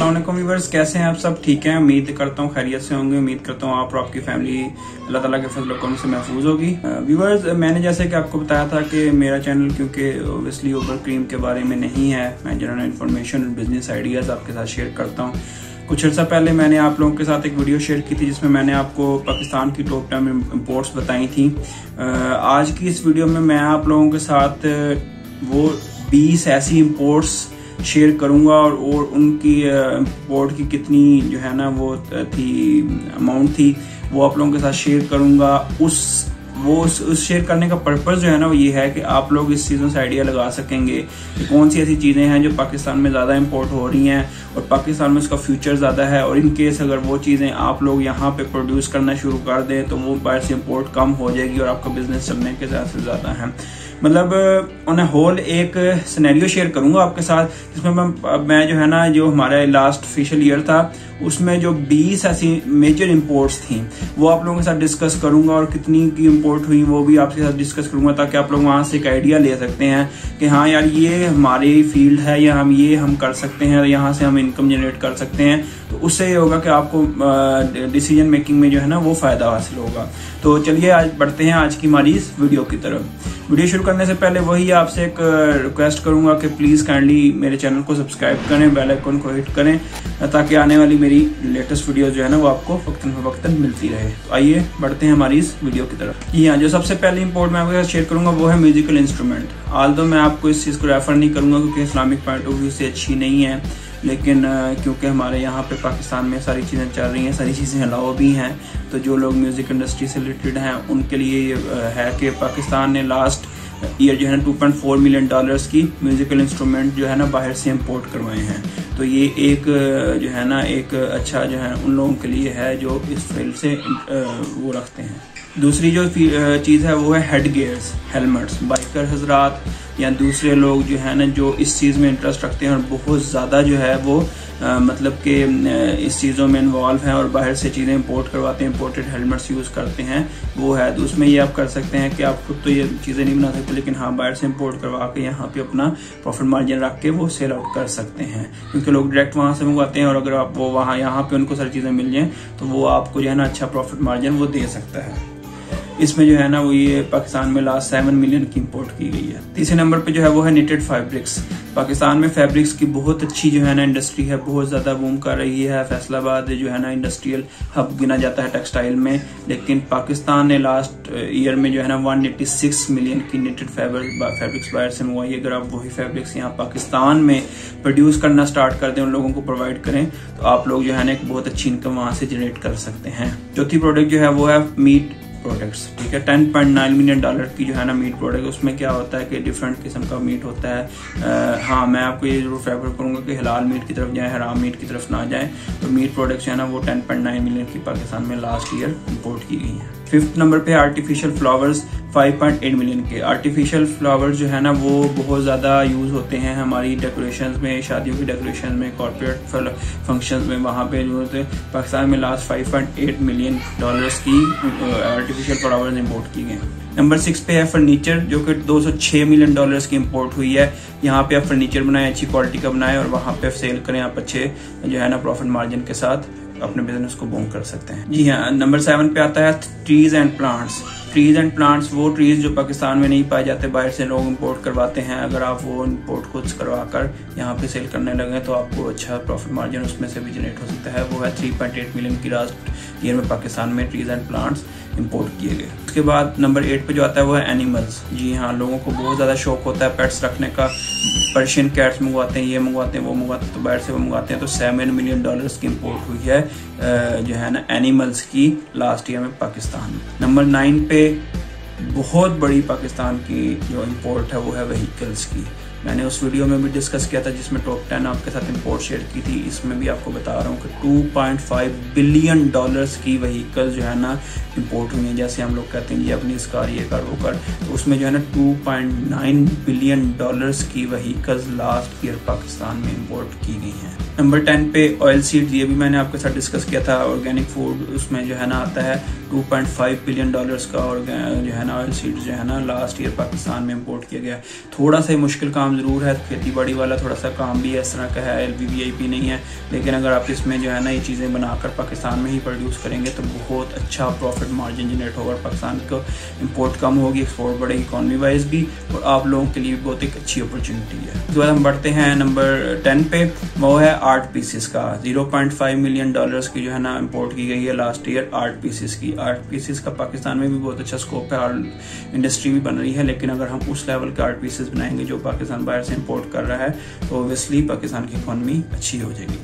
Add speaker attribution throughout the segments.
Speaker 1: अस्सलाम वालेकुम व्यूअर्स, कैसे हैं आप सब? ठीक हैं, उम्मीद करता हूँ खैरियत से होंगे। उम्मीद करता हूँ आप और आपकी फैमिली अल्लाह ताला के फजल करम से महफूज होगी। व्यूअर्स, मैंने जैसे कि आपको बताया था कि मेरा चैनल क्योंकि ओब्वियसली ओवर क्रीम के बारे में नहीं है, मैं जनरल इन्फॉर्मेशन और बिजनेस आइडियाज आपके साथ शेयर करता हूँ। कुछ अर्सा पहले मैंने आप लोगों के साथ एक वीडियो शेयर की थी जिसमें मैंने आपको पाकिस्तान की टॉप 10 इम्पोर्ट्स बताई थी। आज की इस वीडियो में मैं आप लोगों के साथ वो 20 ऐसी इम्पोर्ट्स शेयर करूंगा और उनकी इम्पोर्ट की कितनी जो है ना वो थी अमाउंट थी वो आप लोगों के साथ शेयर करूंगा। उस शेयर करने का पर्पस जो है ना वो ये है कि आप लोग इस चीज़ों से आइडिया लगा सकेंगे कि कौन सी ऐसी चीज़ें हैं जो पाकिस्तान में ज़्यादा इंपोर्ट हो रही हैं और पाकिस्तान में उसका फ्यूचर ज़्यादा है, और इन केस अगर वो चीज़ें आप लोग यहाँ पे प्रोड्यूस करना शुरू कर दें तो वो बाहर से इंपोर्ट कम हो जाएगी और आपका बिजनेस चलने के ज़्यादा से ज़्यादा है। मतलब ऑन ए होल एक सिनेरियो शेयर करूंगा आपके साथ जिसमें मैं जो है ना जो हमारा लास्ट ऑफिशियल ईयर था उसमें जो 20 ऐसी मेजर इंपोर्ट्स थी वो आप लोगों के साथ डिस्कस करूंगा और कितनी की इंपोर्ट हुई वो भी आपके साथ डिस्कस करूंगा, ताकि आप लोग वहां से एक आइडिया ले सकते हैं कि हाँ यार ये हमारी फील्ड है या हम कर सकते हैं, यहाँ से हम इनकम जनरेट कर सकते हैं। तो उससे ये होगा कि आपको डिसीजन मेकिंग में जो है ना वो फायदा हासिल होगा। तो चलिए आज बढ़ते हैं आज की हमारी इस वीडियो की तरफ। वीडियो शुरू करने से पहले वही आपसे एक रिक्वेस्ट करूंगा कि प्लीज काइंडली मेरे चैनल को सब्सक्राइब करें, बेल आइकन को हिट करें ताकि आने वाली मेरी लेटेस्ट वीडियो जो है ना वो आपको वक्तन फवक्तन मिलती रहे। तो आइए बढ़ते हैं हमारी इस वीडियो की तरफ। जी हाँ, जो सबसे पहले इंपोर्ट मैं आपके साथ शेयर करूंगा वो है म्यूजिकल इंस्ट्रूमेंट। आल्दो मैं आपको इस चीज को रेफर नहीं करूंगा क्योंकि इस्लामिक पॉइंट ऑफ व्यू से अच्छी नहीं है, लेकिन क्योंकि हमारे यहाँ पे पाकिस्तान में सारी चीज़ें चल रही हैं, सारी चीज़ें अलाउ भी हैं, तो जो लोग म्यूज़िक इंडस्ट्री से रिलेटेड हैं उनके लिए है कि पाकिस्तान ने लास्ट ईयर जो है ना $2.4 मिलियन की म्यूज़िकल इंस्ट्रूमेंट जो है ना बाहर से इंपोर्ट करवाए हैं। तो ये एक जो है ना एक अच्छा जो है उन लोगों के लिए है जो इस फील्ड से वो रखते हैं। दूसरी जो चीज़ है वो है हेड गियर्स, हेलमेट्स। बाइकर हजरात या दूसरे लोग जो है ना जो इस चीज़ में इंटरेस्ट रखते हैं और बहुत ज़्यादा जो है वो मतलब कि इस चीज़ों में इन्वॉल्व हैं और बाहर से चीज़ें इंपोर्ट करवाते हैं, इंपोर्टेड हेलमेट्स यूज़ करते हैं, वो है। तो उसमें ये आप कर सकते हैं कि आप खुद तो ये चीज़ें नहीं बना सकते, लेकिन हाँ बाहर से इंपोर्ट करवा के यहाँ पे अपना प्रॉफिट मार्जिन रख के वो सेल आउट कर सकते हैं, क्योंकि लोग डायरेक्ट वहाँ से मंगवाते हैं और अगर आप वो वहाँ यहाँ पे उनको सारी चीज़ें मिल जाएँ तो वो आपको जो है ना अच्छा प्रॉफिट मार्जिन वो दे सकता है। इसमें जो है ना वो ये पाकिस्तान में लास्ट 7 मिलियन की इंपोर्ट की गई है। तीसरे नंबर पे जो है वो है निटेड फैब्रिक्स। पाकिस्तान में फैब्रिक्स की बहुत अच्छी जो है ना इंडस्ट्री है, बहुत ज़्यादा बूम कर रही है। फैसलाबाद जो है ना इंडस्ट्रियल हब गिना जाता है टेक्सटाइल में, लेकिन पाकिस्तान ने लास्ट ईयर में जो है ना 186 मिलियन की निटेड फैब्रिक्स बाहर से मंगवाई। अगर आप वही फैब्रिक्स यहाँ पाकिस्तान में प्रोड्यूस करना स्टार्ट कर दें, उन लोगों को प्रोवाइड करें, तो आप लोग जो है ना एक बहुत अच्छी इनकम वहाँ से जनरेट कर सकते हैं। चौथी प्रोडक्ट जो है वो है मीट प्रोडक्ट्स। ठीक है, $10.9 मिलियन की जो है ना मीट प्रोडक्ट। उसमें क्या होता है कि डिफरेंट किस्म का मीट होता है। हाँ, मैं आपको ये जरूर फेवर करूंगा कि हलाल मीट की तरफ जाएं, हराम मीट की तरफ ना जाएं। तो मीट प्रोडक्ट्स जो है ना वो 10.9 मिलियन की पाकिस्तान में लास्ट ईयर इंपोर्ट की गई है। फिफ्थ नंबर पे आर्टिफिशियल फ्लावर्स 5.8 मिलियन के। आर्टिफिशियल फ्लावर्स जो है ना वो बहुत ज़्यादा यूज़ होते हैं हमारी डेकोरेशन में, शादियों की डेकोरेशन में, कॉर्पोरेट फंक्शंस में। वहाँ पे जो होते हैं पाकिस्तान में लास्ट $5.8 मिलियन की आर्टिफिशियल फ्लावर्स इंपोर्ट की गए। नंबर 6 पे है फर्नीचर, जो कि $206 मिलियन की इंपोर्ट हुई है। यहाँ पे आप फर्नीचर बनाएं, अच्छी क्वालिटी का बनाएं और वहाँ पे सेल करें, आप अच्छे जो है ना प्रॉफिट मार्जिन के साथ अपने बिजनेस को बूम कर सकते हैं। जी हाँ, नंबर 7 पे आता है trees and plants. Trees and plants वो ट्रीज जो पाकिस्तान में नहीं पाए जाते, बाहर से लोग इंपोर्ट करवाते हैं। अगर आप वो इंपोर्ट खुद करवा कर यहाँ पे सेल करने लगे तो आपको अच्छा प्रॉफिट मार्जिन उसमें से भी जनरेट हो सकता है। वो है 3.8 मिलियन की लास्ट ईयर में पाकिस्तान में ट्रीज एंड प्लांट्स इंपोर्ट किए गए। उसके बाद नंबर 8 पे जो आता है वो है एनिमल्स। जी हाँ, लोगों को बहुत ज़्यादा शौक होता है पेट्स रखने का। पर्शियन कैट्स मंगवाते हैं, ये मंगवाते हैं, वो मंगवाते हैं, तो बाहर से वो मंगवाते हैं। तो $7 मिलियन की इंपोर्ट हुई है जो है ना एनिमल्स की लास्ट ईयर में पाकिस्तान में। नंबर 9 पे बहुत बड़ी पाकिस्तान की जो इंपोर्ट है वो है व्हीकल्स की। मैंने उस वीडियो में भी डिस्कस किया था जिसमें टॉप 10 आपके साथ इंपोर्ट शेयर की थी। इसमें भी आपको बता रहा हूँ कि $2.5 बिलियन की व्हीकल जो है ना इंपोर्ट हुई हैं। जैसे हम लोग कहते हैं ये अपनी इस कार, ये कर, वो कर, तो उसमें जो है ना $2.9 बिलियन की व्हीकल्स लास्ट ईयर पाकिस्तान में इंपोर्ट की गई हैं। नंबर 10 पे ऑयल सीड्स, ये भी मैंने आपके साथ डिस्कस किया था। ऑर्गेनिक फूड उसमें जो है ना आता है $2.5 बिलियन का और जो है ना ऑयल सीड्स जो है ना लास्ट ईयर पाकिस्तान में इंपोर्ट किया गया है। थोड़ा सा मुश्किल काम ज़रूर है, खेती बाड़ी वाला थोड़ा सा काम भी है, इस तरह का है, LVVIP नहीं है, लेकिन अगर आप इसमें जो है ना ये चीज़ें बनाकर पाकिस्तान में ही प्रोड्यूस करेंगे तो बहुत अच्छा प्रॉफिट मार्जिन जनरेट होगा। पाकिस्तान को इंपोर्ट कम होगी, एक्सपोर्ट बढ़ेगी इकॉनमी वाइज भी, और आप लोगों के लिए भी बहुत एक अच्छी अपॉर्चुनिटी है। उसके बाद हम बढ़ते हैं नंबर 10 पे, वो है आर्ट पीसेस का। $0.5 मिलियन की जो है ना इंपोर्ट की गई है लास्ट ईयर आर्ट पीसेस की। आर्ट पीसेस का पाकिस्तान में भी बहुत अच्छा स्कोप है, आर्ट इंडस्ट्री भी बन रही है, लेकिन अगर हम उस लेवल के आर्ट पीसेस बनाएंगे जो पाकिस्तान बाहर से इंपोर्ट कर रहा है तो ऑब्वियसली पाकिस्तान की इकॉनमी अच्छी हो जाएगी।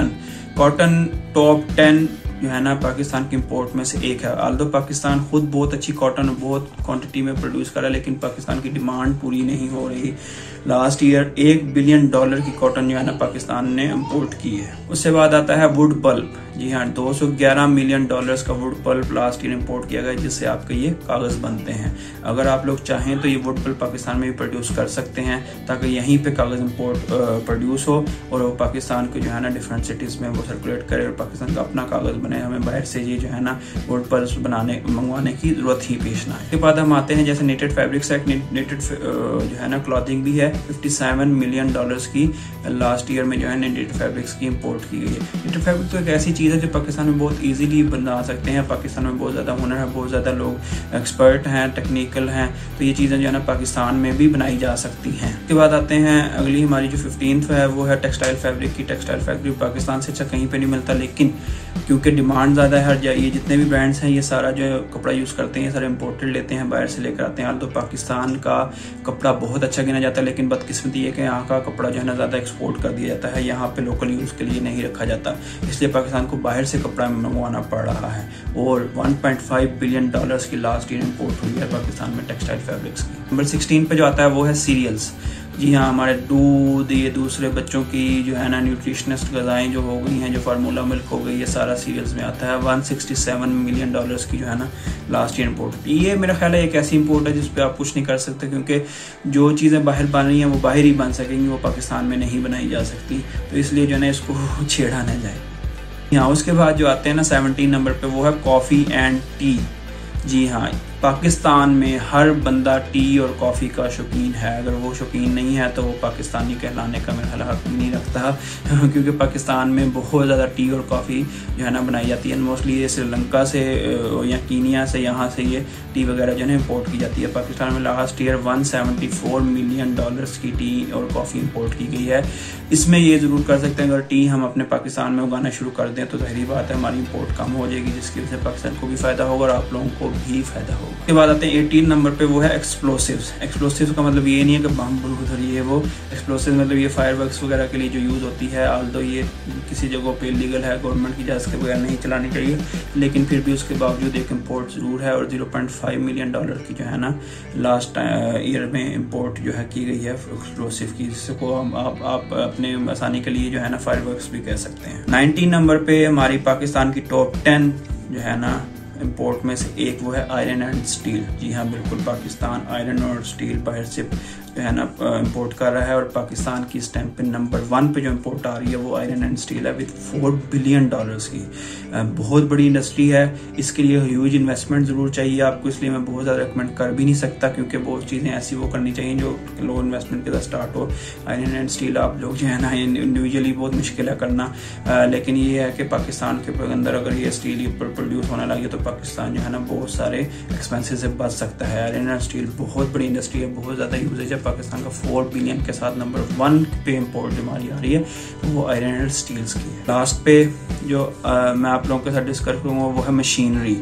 Speaker 1: कॉटन टॉप 10 जो है ना पाकिस्तान की इंपोर्ट में से एक है। आल्दो पाकिस्तान खुद बहुत अच्छी कॉटन बहुत क्वांटिटी में प्रोड्यूस कर रहा है, लेकिन पाकिस्तान की डिमांड पूरी नहीं हो रही। लास्ट ईयर $1 बिलियन की कॉटन जो है ना पाकिस्तान ने इंपोर्ट की है। उससे बाद आता है वुड पल्प। जी हाँ, $211 मिलियन का wood pulp last year import किया गया, जिससे आपके ये कागज बनते हैं। अगर आप लोग चाहें तो ये वुड पल्प पाकिस्तान में भी प्रोड्यूस कर सकते हैं, ताकि यहीं पे कागज इंपोर्ट प्रोड्यूस हो और वो पाकिस्तान को जो है ना डिफरेंट सिटीज में वो सर्कुलेट करे और पाकिस्तान का अपना कागज बने। हमें बाहर से ये जो है ना वुड पल्प मंगवाने की जरूरत ही पेश ना आए। उसके बाद हम आते हैं जैसे नेटेड फैब्रिक्स है, नेटेड जो है ना क्लॉथिंग भी है। $57 मिलियन की लास्ट ईयर में जो है नेटेड फैब्रिक्स की इंपोर्ट की गई है। नेटेड फैब्रिक तो एक ऐसी चीज़ है जो पाकिस्तान में बहुत इजीली बना सकते हैं। पाकिस्तान में बहुत ज़्यादा हुनर है, बहुत ज़्यादा लोग एक्सपर्ट हैं, टेक्निकल हैं, तो ये चीज़ें जो है ना पाकिस्तान में भी बनाई जा सकती हैं। उसके बाद आते हैं अगली हमारी जो 15th है वो है टेक्सटाइल फैब्रिक की। टेक्सटाइल फैब्रिक पाकिस्तान से अच्छा कहीं पर नहीं मिलता, लेकिन क्योंकि डिमांड ज़्यादा है, ये जितने भी ब्रांड्स हैं ये सारा जो कपड़ा यूज़ करते हैं, ये सारे इंपोर्टेड लेते हैं, बाहर से लेकर आते हैं। तो पाकिस्तान का कपड़ा बहुत अच्छा गिना जाता है, लेकिन बदकिस्मती है कि यहाँ का कपड़ा जो है ना ज़्यादा एक्सपोर्ट कर दिया जाता है, यहाँ पे लोकल यूज़ के लिए नहीं रखा जाता, इसलिए पाकिस्तान को बाहर से कपड़ा मंगवाना पड़ रहा है। और $1.5 बिलियन की लास्ट ईयर इंपोर्ट हुई है पाकिस्तान में टेक्सटाइल फैब्रिक्स की। नंबर 16 पे जो आता है वो है सीरियल्स। जी हाँ, हमारे दूध, ये दूसरे बच्चों की जो है ना न्यूट्रिशनिस्ट ग़िज़ाएँ जो हो गई हैं, जो फार्मूला मिल्क हो गई, ये सारा सीरियल्स में आता है। $167 मिलियन की जो है ना लास्ट ईयर इंपोर्ट। ये मेरा ख्याल है एक ऐसी इंपोर्ट है जिस पे आप कुछ नहीं कर सकते, क्योंकि जो चीज़ें बाहर बन रही हैं वो बाहर ही बन सकेंगी, वो पाकिस्तान में नहीं बनाई जा सकती, तो इसलिए जो है ना इसको छेड़ा न जाए। यहाँ उसके बाद जो आते हैं ना 17 नंबर पे वो है कॉफ़ी एंड टी। जी हाँ, पाकिस्तान में हर बंदा टी और कॉफ़ी का शौकीन है। अगर वो शौकीन नहीं है तो वो पाकिस्तानी कहलाने का मेरा ख्याल हक नहीं रखता, क्योंकि पाकिस्तान में बहुत ज़्यादा टी और कॉफ़ी जो है ना बनाई जाती है। मोस्टली ये श्रीलंका से या कीनिया से, यहाँ से ये टी वगैरह जो है इंपोर्ट की जाती है। पाकिस्तान में लास्ट ईयर $174 मिलियन की टी और कॉफ़ी इंपोर्ट की गई है। इसमें ये ज़रूर कर सकते हैं, अगर टी हम अपने पाकिस्तान में उगाना शुरू कर दें तो ज़ाहिर बात है हमारी इंपोर्ट कम हो जाएगी, जिसकी वजह से पाकिस्तान को भी फ़ायदा होगा और आप लोगों को भी फ़ायदा होगा। उसके बाद आते हैं 18 नंबर पे, वो है एक्सप्लोसिव्स। एक्सप्लोसिव्स का मतलब ये नहीं है कि बम बारूद और ये वो। एक्सप्लोसिव मतलब ये फायरवर्क्स वगैरह के लिए जो यूज़ होती है। आल्दो ये किसी जगह पे लीगल है, गवर्नमेंट की इजाज़त के बगैर नहीं चलानी चाहिए, लेकिन फिर भी उसके बावजूद एक इम्पोर्ट ज़रूर है। और $0.5 मिलियन की जो है ना लास्ट ईयर में इम्पोर्ट जो है की गई है एक्सप्लोसिव की, जिसको आप अपने आसानी के लिए जो है ना फायरवर्क्स भी कह सकते हैं। 19 नंबर पे हमारी पाकिस्तान की टॉप 10 जो है ना इंपोर्ट में से एक वो है आयरन एंड स्टील। जी हाँ, बिल्कुल, पाकिस्तान आयरन और स्टील बाहर से जो है ना इंपोर्ट कर रहा है, और पाकिस्तान की इस टाइम पे नंबर 1 पे जो इंपोर्ट आ रही है वो आयरन एंड स्टील है, विद $4 बिलियन की। बहुत बड़ी इंडस्ट्री है, इसके लिए ह्यूज इन्वेस्टमेंट ज़रूर चाहिए आपको, इसलिए मैं बहुत ज़्यादा रिकमेंड कर भी नहीं सकता, क्योंकि बहुत चीज़ें ऐसी वो करनी चाहिए जो लो इन्वेस्टमेंट के साथ स्टार्ट हो। आयरन एंड स्टील आप लोग जो है ना इंडिविजुअली बहुत मुश्किल है करना, लेकिन ये है कि पाकिस्तान के अंदर अगर ये स्टील प्रोड्यूस होने लगे तो पाकिस्तान जो है ना बहुत सारे एक्सपेंसेस से बच सकता है। आयरन एंड स्टील बहुत बड़ी इंडस्ट्री है, बहुत ज़्यादा यूजेज है। पाकिस्तान का $4 बिलियन के साथ नंबर 1 पे इंपोर्ट जो हमारी आ रही है वो आयरन एंड स्टील्स की है। लास्ट पे जो मैं आप लोगों के साथ डिस्कस करूँगा वो है मशीनरी।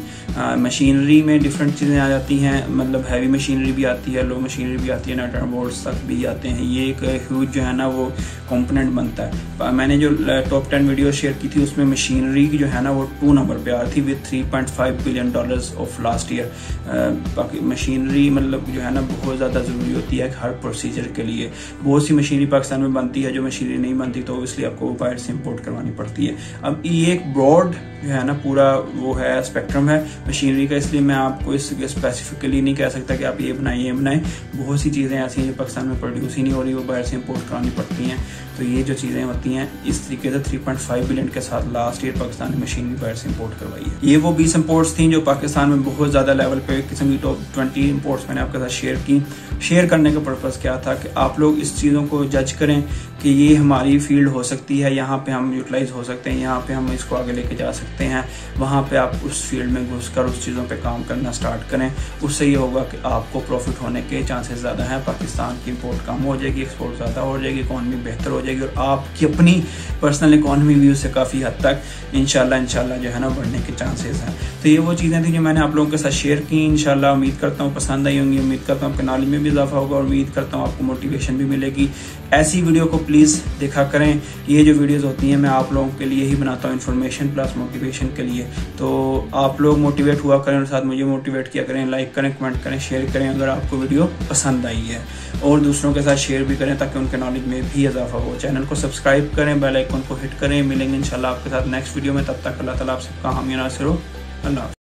Speaker 1: मशीनरी में डिफरेंट चीज़ें आ जाती हैं, मतलब हैवी मशीनरी भी आती है, लो मशीनरी भी आती है, नट एंड बोल्ट्स तक भी आते हैं। ये एक ह्यूज जो है ना वो कंपोनेंट बनता है। मैंने जो टॉप 10 वीडियो शेयर की थी उसमें मशीनरी की जो है ना वो 2 नंबर पे आ रही थी, with $3.5 billion of last year. बाकी मशीनरी मतलब जो है ना बहुत ज़्यादा ज़रूरी होती है हर प्रोसीजर के लिए। बहुत सी मशीनरी पाकिस्तान में बनती है, जो मशीनरी नहीं बनती तो इसलिए आपको बाहर से इंपोर्ट करवानी पड़ती है। अब ये एक ब्रॉड जो है ना पूरा वो है स्पेक्ट्रम है मशीनरी का, इसलिए मैं आपको इस स्पेसिफिकली नहीं कह सकता कि आप ये बनाएं। बहुत सी चीज़ें ऐसी हैं जो पाकिस्तान में प्रोड्यूस ही नहीं हो रही, वो बाहर से इंपोर्ट करानी पड़ती हैं। तो ये जो चीज़ें होती हैं इस तरीके से $3.5 बिलियन के साथ लास्ट ईयर पाकिस्तान ने मशीनरी बाहर से इंपोर्ट करवाई है। ये वो 20 इंपोर्ट इंपोर्ट्स थी जो पाकिस्तान में बहुत ज़्यादा लेवल पे किस्म की टॉप 20 इंपोर्ट्स मैंने आपके साथ शेयर की। शेयर करने का पर्पज़ क्या था कि आप लोग इस चीज़ों को जज करें कि ये हमारी फील्ड हो सकती है, यहाँ पे हम यूटिलाइज हो सकते हैं, यहाँ पे हम इसको आगे लेके जा सकते हैं। वहाँ पे आप उस फील्ड में घुसकर उस चीज़ों पे काम करना स्टार्ट करें। उससे ये होगा कि आपको प्रॉफिट होने के चांसेस ज़्यादा हैं। पाकिस्तान की इंपोर्ट कम हो जाएगी, एक्सपोर्ट ज़्यादा हो जाएगी, इकॉनमी बेहतर हो जाएगी और आपकी अपनी पर्सनल इकॉनमी व्यू से काफ़ी हद तक इंशाल्लाह जो है ना बढ़ने के चांसेस हैं। तो ये वो चीज़ें थी जो मैंने आप लोगों के साथ शेयर की। इंशाल्लाह उम्मीद करता हूँ पसंद आई होंगी, उम्मीद करता हूँ आपके नॉलेज में भी इजाफा होगा और उम्मीद करता हूँ आपको मोटिवेशन भी मिलेगी। ऐसी वीडियो को प्लीज़ देखा करें। ये जो वीडियोस होती हैं मैं आप लोगों के लिए ही बनाता हूँ, इन्फॉर्मेशन प्लस मोटिवेशन के लिए। तो आप लोग मोटिवेट हुआ करें और साथ मुझे मोटिवेट किया करें। लाइक करें, कमेंट करें, शेयर करें अगर आपको वीडियो पसंद आई है, और दूसरों के साथ शेयर भी करें ताकि उनके नॉलेज में भी इजाफा हो। चैनल को सब्सक्राइब करें, बेल आइकन को हिट करें। मिलेंगे इंशाल्लाह आपके साथ नेक्स्ट वीडियो में। तब तक अल्लाह ताला आप सबका हामी नासिर हो। अल्लाह।